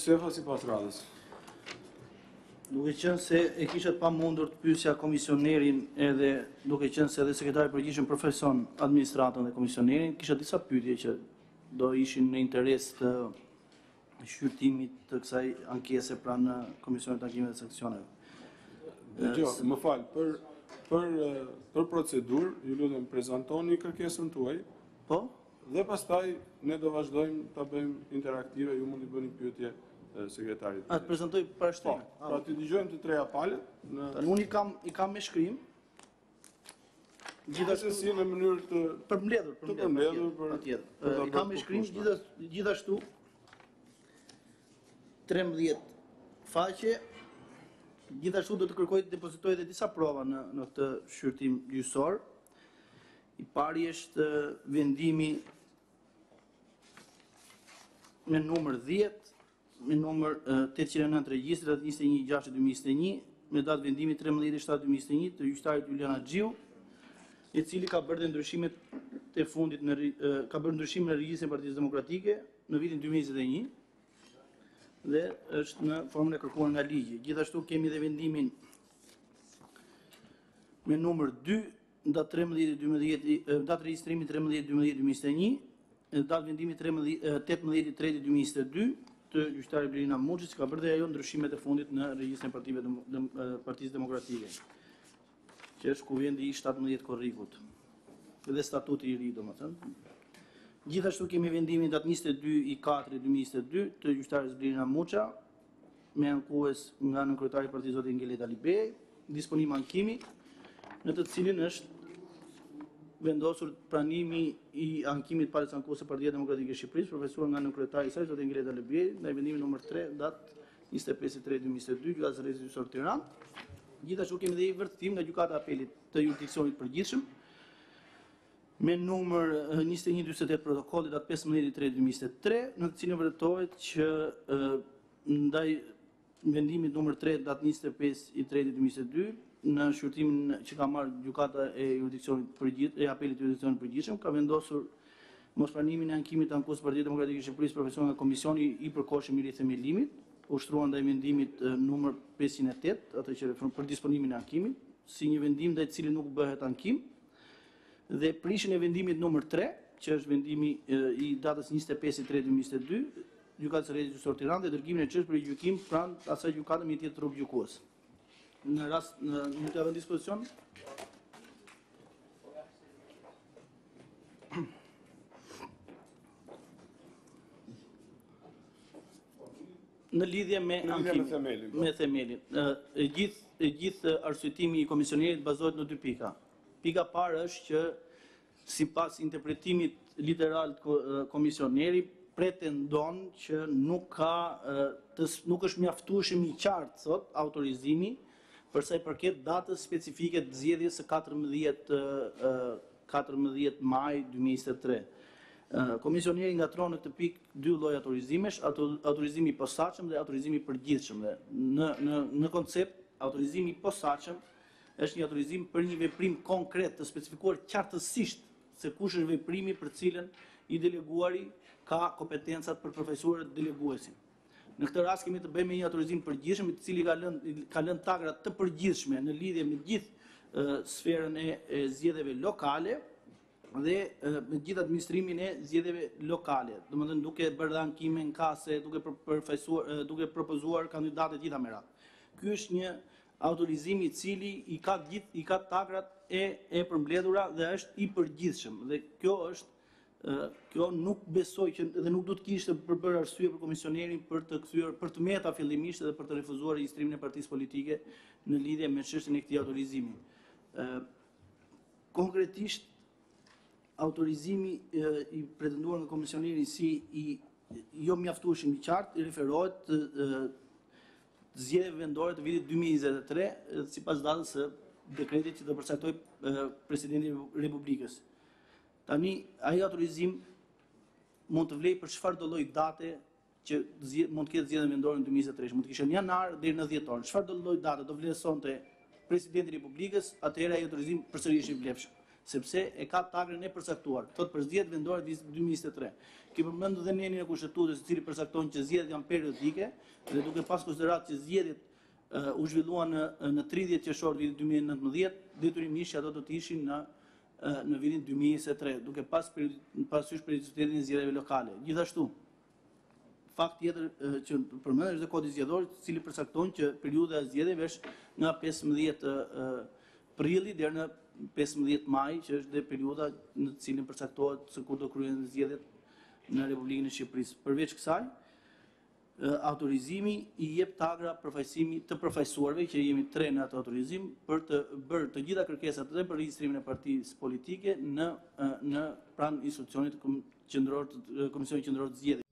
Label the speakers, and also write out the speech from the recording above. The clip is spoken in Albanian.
Speaker 1: Sefa sipas radhës.
Speaker 2: Duke qenë se e kishat pa mundur të pyesja komisionerin edhe duke qenë se edhe sekretari përgjithshëm përfaqëson administratën dhe komisionerin, kisha disa pyetje që do ishin në interes të shqyrtimit të kësaj ankese pranë Komisionit të Tankimeve dhe Seksioneve.
Speaker 1: Dgjoj, më fal, për procedurë, ju lutem prezantoni kërkesën tuaj.
Speaker 2: Po?
Speaker 1: Dhe pastaj ne do vazhdojmë ta bëjmë interaktive, ju mund të bëni pyetje sekretarit.
Speaker 2: A të prezantoj para
Speaker 1: Po,
Speaker 2: shtrimit?
Speaker 1: pra ti dëgjojmë të treja palët.
Speaker 2: Unë i kam me shkrim.
Speaker 1: Gjithashtu si në mënyrë të
Speaker 2: përmbledhur,
Speaker 1: patjetër.
Speaker 2: I kam me shkrim gjithashtu 13 faqe. Gjithashtu do të kërkoj të depozitoj dhe disa prova në këtë shqyrtim gjyqësor. I pari është vendimi me numër 10, me numër 809 regjistrat 21/6/2021, me datë vendimi 13/7/2021 të gjyqtarit Juliana Xhiu, i cili ka bërë ndryshimet të fundit ka bërë ndryshime në regjistrin e Partisë Demokratike në vitin 2021 dhe është në formën e kërkuar nga ligji. Gjithashtu kemi dhe vendimin me numër 2, datë regjistrimit 13/12/2021, datë vendimi 18/3/2022 të gjyqtarit Blerina Muçi, që ka bërë dhe ajo ndryshimet e fundit në regjistrin e Partisë Demokratike, që është kuvendi i 17 korrikut dhe statuti i ri, domethënë. Gjithashtu kemi vendimin datë 22/4/2022 të gjyqtares Blerina Muça, me ankues nga nënkryetari i Partisë zoti Ngeleta Libej, disponim ankimi, në të cilin është vendosur pranimi i ankimit palës ankuese Partia Demokratike e Shqipërisë, përfaqësuar nga nënkryetari i saj zoti Ngeleta Libej, në vendimin numër 3 datë 25/3/2022, gjykata e rrezikut gjyqësor Tiranë. Gjithashtu kemi dhe i vërtetim nga gjykata e apelit të jurisdiksionit përgjithshëm me numër 2148 protokolli datë 15/3/2023, në të cilin vërtetohet që ndaj vendimit numër 3 datë 25/3/2022 në shqyrtimin që ka marrë gjykata e jurisdiksionit përgjithshëm e apelit të jurisdiksionit përgjithshëm, ka vendosur mospranimin e ankimit të ankues Partia Demokratike e Shqipërisë përfaqësuar nga Komisioni i Përkohshëm i Rithemelimit, ushtruar ndaj vendimit numër 508, atë që për disponimin e ankimit, si një vendim ndaj të cilin nuk bëhet ankim, dhe prishjen e vendimit numër 3, që është vendimi i datës 25/3/2022, gjykatës së rrezikut gjyqësor Tiranë dhe dërgimin e çështës për gjykim pranë asaj gjykate me një tjetër rrugë gjykues. Në rast mund të avë në dispozicion? Në lidhje me ankimin, me themelin. Gjithë arsyetimi i komisionerit bazohet në 2 pika. Pika parë është që sipas interpretimit literal të komisioneri pretendon që nuk është mjaftueshëm i qartë, thot, autorizimi për sa i përket datës specifike të zgjedhjes së 14 maj 2023. Komisioneri ngatron në këtë pikë 2 lloj autorizimesh, autorizimi i posaçëm dhe autorizimi i përgjithshëm. Në koncept, autorizimi i posaçëm është një autorizim për një veprim konkret të specifikuar qartësisht se kush është veprimi për cilën i deleguari ka kompetencat për përfaqësuar deleguesin. Në këtë rast kemi të bëjmë me një autorizim përgjithshëm, i cili ka lënë tagra të përgjithshme në lidhje me gjithë sferën e zgjedhjeve lokale dhe me gjithë administrimin e zgjedhjeve lokale. Domethënë duke bërë ankime në kase, duke propozuar kandidatë gjitha me radhë. Ky është një autorizim i cili i ka tagrat e përmbledhura dhe është i përgjithshëm. Dhe kjo nuk besoj që dhe nuk do të kishte për bërë arsye për komisionerin për të meta fillimisht dhe për të refuzuar regjistrimin e partisë politike në lidhje me çështjen e këtij autorizimi. Konkretisht autorizimi i pretenduar nga komisioneri si i jo mjaftueshëm i qartë i referohet të zgjedhjeve vendore të vitit 2023 sipas datës së dekretit që do përcaktoj Presidenti i Republikës. Tani, ai autorizim mund të vlejë për çfarë do lloj date që mund të ketë zgjedhje vendore në 2023. Mund të kishte në janar deri në dhjetor. Çfarë do lloj date do vlerësonte Presidenti i Republikës, atëherë ai autorizim përsëri është i vlefshëm. sepse e ka tagrën e përcaktuar. Thot për zgjedhjet vendore 2023. Kemi përmendur dhe nenin e kushtetues, i cili përcakton që zgjedhjet janë periodike dhe duke pas konsiderat që zgjedhjet u zhvilluan në 30 qershor vitit 2019, detyrimisht ato do të ishin në vitin 2023, duke parasysh periodicitetin e zgjedhjeve lokale. Gjithashtu, fakt tjetër që përmendet është kodi zgjedhor, i cili përcakton që periudha e zgjedhjeve është nga 15 prilli deri në 15 maj, që është dhe periudha në cilin përcaktohet se kur do kryhen zgjedhjet në Republikën e Shqipërisë. Përveç kësaj, autorizimi i jep tagra përfaqësimi të përfaqësuarve, që jemi 3 në atë autorizim, për të bërë të gjitha kërkesat dhe për regjistrimin e partisë politike në pranë institucionit qendror, Komisionit Qendror të Zgjedhjeve.